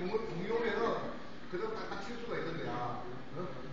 종이 오면은 그대로 딱딱 칠 수가 있는 거야. 어?